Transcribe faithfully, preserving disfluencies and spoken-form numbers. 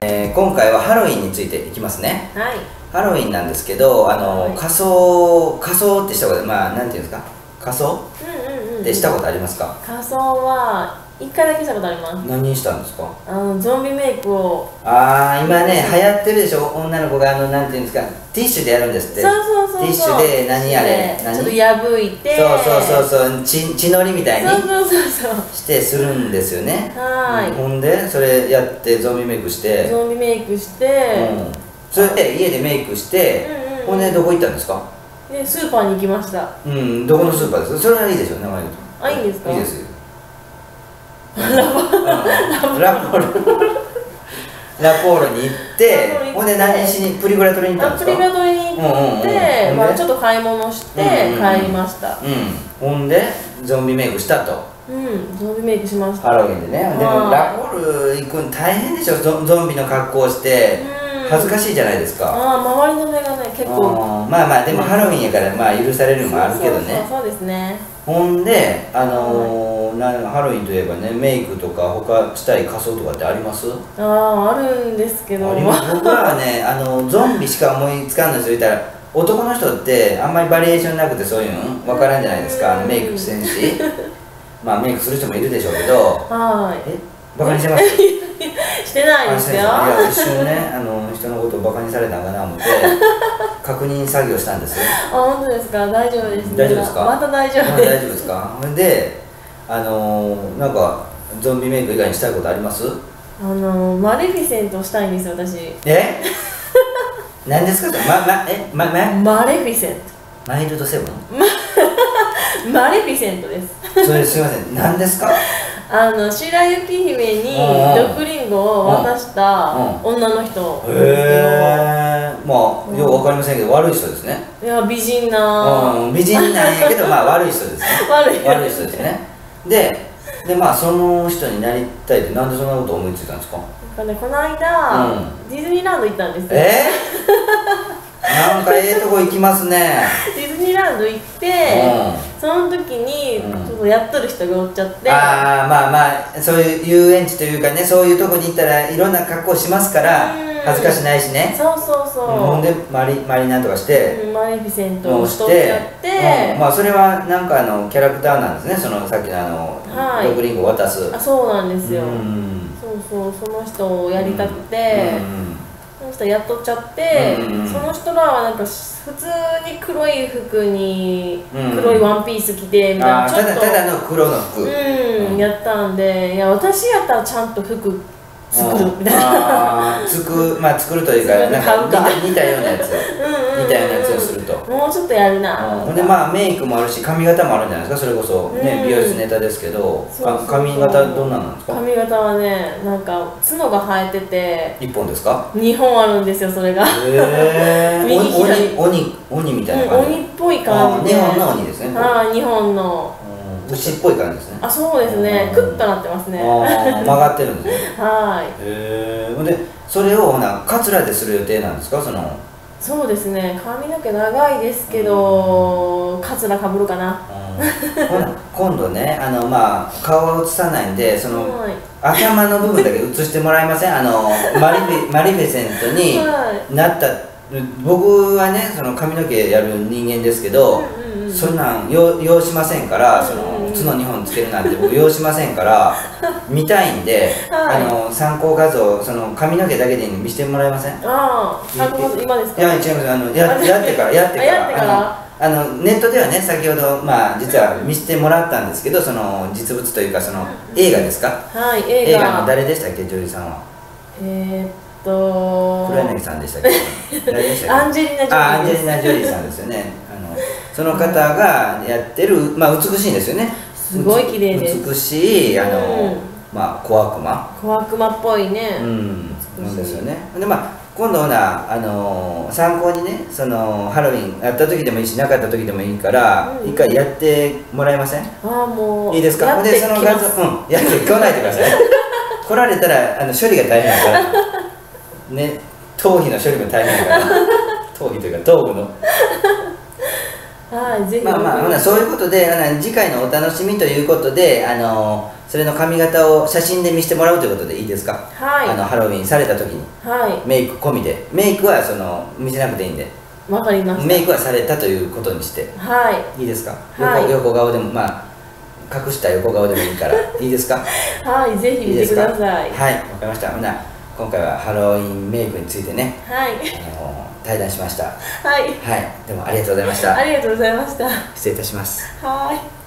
えー、今回はハロウィンについていきますね。 はい。 ハロウィンなんですけど、あの、はい、仮装仮装ってしたこと、まあなんていうんですか、仮装ってしたことありますか？ 仮装は一回だけしたことあります。 何したんですか？ あのゾンビメイクを。 ああ、今ね流行ってるでしょ、女の子があのなんていうんですか、ティッシュでやるんですって。 そうそうそうそう。 ティッシュで何やれ、 ちょっと破いて。 そうそうそうそう、血血のりみたいに。 そうそうそうそう。 してするんですよね。 はい。 ほんでそれやってゾンビメイクして。 ゾンビメイクして。 うん。それで家でメイクして、うんうん、ほんでどこ行ったんですか？ でスーパーに行きました。 うん、どこのスーパーですか？それはいいでしょ、名前言うと。 あ、いいんですか？ いいですよ。 ラポラポールラポールに行って、ほんで何しにプリクラ撮りに行ったんですか？ プリクラ撮りに行って、まあちょっと買い物して帰りました。 うん。ほんでゾンビメイクしたと。 うん、ゾンビメイクしました。 ハロウィンでね。でもラポール行くの大変でしょ、ゾゾンビの格好をして。恥ずかしいじゃないですか。 ああ、周りの目がね、結構。 まあまあ、でもハロウィンやからまあ許されるのもあるけどね。 そうですね。 ほんで、あのー、ハロウィンといえばね、メイクとか他したい仮装とかってあります？ ああ、あるんですけど。 僕らはね、あのゾンビしか思いつかんのですよ。言ったら男の人ってあんまりバリエーションなくてそういうの分からんじゃないですか。あのメイクせんしまあメイクする人もいるでしょうけど。 はい。 え、バカにしてます？ してないですよ。いや、一瞬ね、あの人のことをバカにされたんかな思って確認作業したんですよ。 あ、本当ですか？大丈夫です。 大丈夫ですか？ また大丈夫です。 大丈夫ですか？で、あのー、なんかゾンビメイク以外にしたいことあります？ あのー、マレフィセントしたいんですよ、私。 え？何ですか？ま、ま、え、ま、 ま、マレフィセント。マイルドセブン？ マレフィセントです。 それすいません、何ですか？ あの白雪姫に毒リンゴを渡した女の人なんですけど、 へえ、まあよくわかりませんけど悪い人ですね。 いや、美人な、 美人なんやけどまあ悪い人ですね。 悪い悪い人ですね。で、でまあその人になりたいってなんでそんなこと思いついたんですか？ なんかね、この間ディズニーランド行ったんですよ。 えー、なんかええとこ行きますね。 ディズニーランド行って、その時にちょっとやっとる人がおっちゃって、 ああ、まあまあそういう遊園地というかね、そういうとこに行ったらいろんな格好しますから恥ずかしないしね。 そうそうそう。 ほんでマリマリなんとかして、 マレフィセントをしとっちゃって、 まあそれはなんかあのキャラクターなんですね。そのさっきのあの毒リンゴを渡す。 あ、そうなんですよ。そうそう、その人をやりたくて、その人やっとっちゃって、その人らはなんか普通に黒い服に黒いワンピース着てみたいな、 ただただの黒の服うんやったんで、いや私やったらちゃんと服作るみたいな、 つくまあ作るというかなんか似たようなやつ似たようなやつをすると、 もうちょっとやるな。 ほんでまあメイクもあるし髪型もあるんじゃないですか。それこそね、美容室ネタですけど、髪型どんななんですか？髪型はね、なんか角が生えてて一本ですか？ 二本あるんですよ、それが。 へえ、鬼鬼鬼みたいな感じ。 鬼っぽい感じで。 二本の鬼ですね。 ああ、二本の牛っぽい感じですね。 あ、そうですね。クッとなってますね。 曲がってるんですね。 はい。 へえ。で、それをなカツラでする予定なんですか？その。 そうですね。髪の毛長いですけど、カツラかぶるかな。 今度ね、あのまあ顔は映さないんで、その頭の部分だけ映してもらえません？あのマリフィマリフィセントになった。僕はね、その髪の毛やる人間ですけど。そんなん要要しませんから、その角にほんつけるなんて僕要しませんから見たいんで、あの参考画像、その髪の毛だけで見せてもらえません？ ああ、参考画像今ですか？ いや、違います。あのややってからやってからあのネットではね、先ほどまあ実は見せてもらったんですけど、その実物というかその映画ですか？ はい、映画。 映画の誰でしたっけ、女優さんは？ えっと黒柳さんでしたっけ？誰でしたっけ？ アンジェリーナ・ジョリー。 あ、アンジェリーナ・ジョリーさんですよね。その方がやってる、まあ美しいんですよね。 すごい綺麗です。 美しい、あの、まあ小悪魔。 小悪魔っぽいね。 うん、なんですよね。で、まあ今度はな、あの参考にね、そのハロウィンやった時でもいいし、なかった時でもいいから、一回やってもらえません？ ああ、もう。 いいですか？で、その画像、うん、やって来ないでください。来られたら、あの処理が大変だから。ね、頭皮の処理も大変だから。頭皮というか頭部の。 はい、ぜひ。 まあまあ、そういうことで、次回のお楽しみということで、あのそれの髪型を写真で見せてもらうということでいいですか？ はい。 あのハロウィンされた時に、 はい、 メイク込みで、メイクはその見せなくていいんで、 わかりました。 メイクはされたということにして、 はい、 いいですか？ はい、 横、横顔でも、まあ隠した横顔でもいいからいいですか？ はい、ぜひ見てください。 はい、わかりました。ほな今回はハロウィンメイクについてね、 はい、 あの対談しました。 はい、 はい、でもありがとうございました。 ありがとうございました。 失礼いたします。 はい。